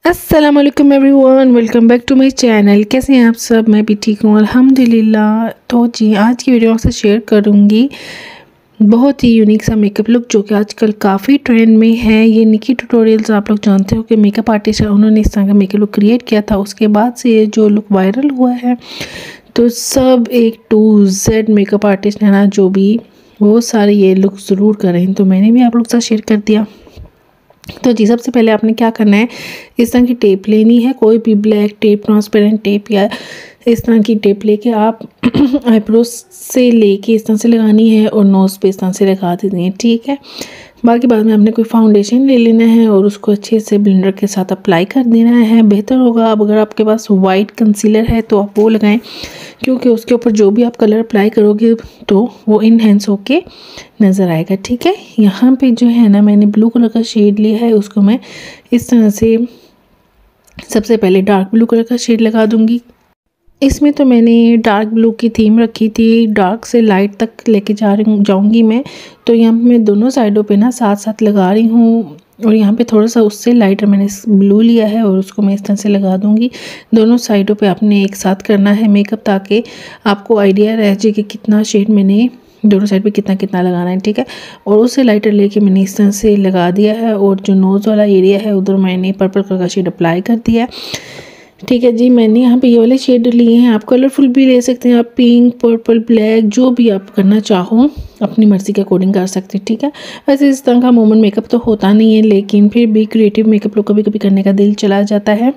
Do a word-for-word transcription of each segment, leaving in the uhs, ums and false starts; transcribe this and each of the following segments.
अस्सलाम वालेकुम everyone, welcome back to my channel. कैसे हैं आप सब? मैं भी ठीक हूँ अल्हम्दुलिल्लाह। तो जी आज की वीडियो आपसे शेयर करूँगी बहुत ही यूनिक सा मेकअप लुक जो कि आजकल काफ़ी ट्रेंड में है। ये निकी ट्यूटोरियल्स आप लोग जानते हो कि मेकअप आर्टिस्ट है, उन्होंने इस तरह का मेकअप लुक क्रिएट किया था। उसके बाद से ये जो लुक वायरल हुआ है, तो सब एक टू जेड मेकअप आर्टिस्ट है ना, जो भी वो सारे ये लुक ज़रूर करें, तो मैंने भी आप लोग के साथ शेयर कर दिया। तो जी सबसे पहले आपने क्या करना है, इस तरह की टेप लेनी है, कोई भी ब्लैक टेप, ट्रांसपेरेंट टेप या इस तरह की टेप लेके आप आईब्रोज से लेके इस तरह से लगानी है और नोज़ पे इस तरह से लगा देनी है, ठीक है। बाकी बाद में आपने कोई फाउंडेशन ले लेना है और उसको अच्छे से ब्लेंडर के साथ अप्लाई कर देना है। बेहतर होगा अब अगर आपके पास वाइट कंसीलर है तो आप वो लगाएं, क्योंकि उसके ऊपर जो भी आप कलर अप्लाई करोगे तो वो इनहेंस होके नज़र आएगा, ठीक है। यहाँ पे जो है ना, मैंने ब्लू कलर का शेड लिया है, उसको मैं इस तरह से सबसे पहले डार्क ब्लू कलर का शेड लगा दूँगी। इसमें तो मैंने डार्क ब्लू की थीम रखी थी, डार्क से लाइट तक लेके जा रही हूँ जाऊँगी मैं। तो यहाँ पे मैं दोनों साइडों पे ना साथ साथ लगा रही हूँ और यहाँ पे थोड़ा सा उससे लाइटर मैंने ब्लू लिया है और उसको मैं इस तरह से लगा दूँगी। दोनों साइडों पे आपने एक साथ करना है मेकअप, ताकि आपको आइडिया रह जाए कि कितना शेड मैंने दोनों साइड पे कितना कितना लगाना है, ठीक है। और उससे लाइटर लेके मैंने इस तरह से लगा दिया है और जो नोज़ वाला एरिया है उधर मैंने पर्पल कलर का शेड अप्लाई कर दिया है, ठीक है जी। मैंने यहाँ पे ये वाले शेड लिए हैं, आप कलरफुल भी ले सकते हैं, आप पिंक, पर्पल, ब्लैक जो भी आप करना चाहो अपनी मर्ज़ी के अकॉर्डिंग कर सकते हैं, ठीक है। वैसे इस तरह का मोमेंट मेकअप तो होता नहीं है, लेकिन फिर भी क्रिएटिव मेकअप लोग कभी कभी करने का दिल चला जाता है।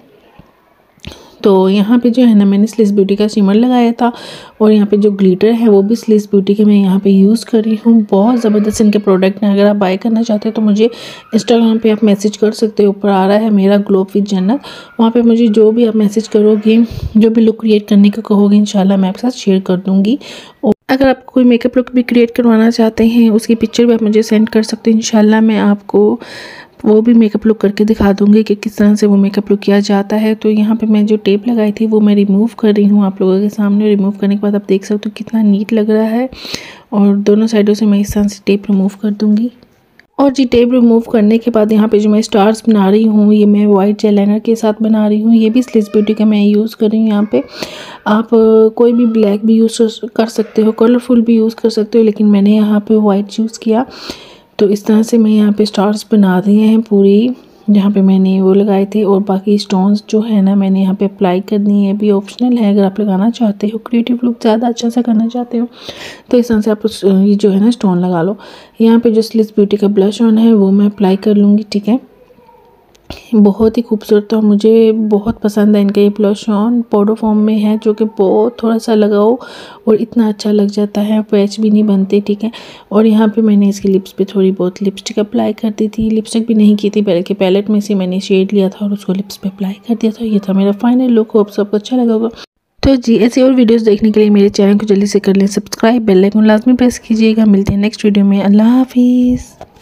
तो यहाँ पे जो है ना, मैंने स्लिस ब्यूटी का शिमर लगाया था और यहाँ पे जो ग्लिटर है वो भी स्लिस ब्यूटी के मैं यहाँ पे यूज़ कर रही हूँ। बहुत ज़बरदस्त इनके प्रोडक्ट हैं, अगर आप बाय करना चाहते हो तो मुझे इंस्टाग्राम पे आप मैसेज कर सकते हो, ऊपर आ रहा है मेरा ग्लो विद जन्नत, वहाँ पे मुझे जो भी आप मैसेज करोगे, जो भी लुक क्रिएट करने का कहोगे, इंशाल्लाह मैं आपके साथ शेयर कर दूँगी। और अगर आप कोई मेकअप लुक भी क्रिएट करवाना चाहते हैं, उसकी पिक्चर भी आप मुझे सेंड कर सकते हो, इंशाल्लाह मैं आपको वो भी मेकअप लुक करके दिखा दूँगी कि किस तरह से वो मेकअप लुक किया जाता है। तो यहाँ पे मैं जो टेप लगाई थी वो मैं रिमूव कर रही हूँ आप लोगों के सामने। रिमूव करने के बाद आप देख सकते हो कितना नीट लग रहा है और दोनों साइडों से मैं इस तरह से टेप रिमूव कर दूँगी। और जी टेप रिमूव करने के बाद यहाँ पे जो मैं स्टार्स बना रही हूँ, ये मैं वाइट जेल लाइनर के साथ बना रही हूँ। ये भी स्लिस ब्यूटी का मैं यूज़ कर रही हूँ। यहाँ पे आप कोई भी ब्लैक भी यूज़ कर सकते हो, कलरफुल भी यूज़ कर सकते हो, लेकिन मैंने यहाँ पे वाइट यूज़ किया। तो इस तरह से मैं यहाँ पे स्टार्स बना दिए हैं पूरी, जहाँ पे मैंने वो लगाए थे। और बाकी स्टोन्स जो है ना, मैंने यहाँ पे अप्लाई कर दी है, भी ऑप्शनल है, अगर आप लगाना चाहते हो, क्रिएटिव लुक ज़्यादा अच्छा सा करना चाहते हो तो इस तरह से आप ये जो है ना स्टोन लगा लो। यहाँ पे जो स्लिस ब्यूटी का ब्लश ऑन है वो मैं अप्लाई कर लूँगी, ठीक है। बहुत ही खूबसूरत और मुझे बहुत पसंद है इनका ये ब्लश ऑन, पाउडर फॉर्म में है, जो कि बहुत थोड़ा सा लगाओ और इतना अच्छा लग जाता है, पैच भी नहीं बनते, ठीक है। और यहाँ पे मैंने इसके लिप्स पे थोड़ी बहुत लिपस्टिक अप्लाई कर दी थी, लिपस्टिक भी नहीं की थी बल्कि पैलेट में से मैंने शेड लिया था और उसको लिप्स पे अप्लाई कर दिया था। ये था मेरा फाइनल लुक, होप सबको अच्छा लगा होगा। तो जी ऐसे और वीडियोस देखने के लिए मेरे चैनल को जल्दी से कर लें सब्सक्राइब, बेल आइकन लाजमी प्रेस कीजिएगा। मिलते हैं नेक्स्ट वीडियो में, अल्लाह हाफिज़।